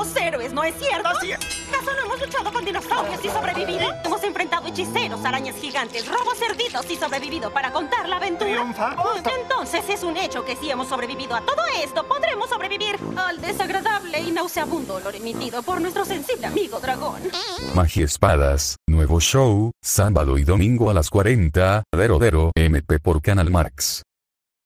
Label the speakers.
Speaker 1: Somos héroes, ¿no es cierto?
Speaker 2: Así es.
Speaker 1: ¿Acaso no hemos luchado con dinosaurios y sobrevivido? Hemos enfrentado hechiceros, arañas gigantes, robos cerditos y sobrevivido para contar la aventura.
Speaker 2: Triunfamos.
Speaker 1: Entonces es un hecho que si hemos sobrevivido a todo esto, podremos sobrevivir al desagradable y nauseabundo olor emitido por nuestro sensible amigo dragón.
Speaker 3: Magiespadas, nuevo show, sábado y domingo a las 40, MP por Canal Marx.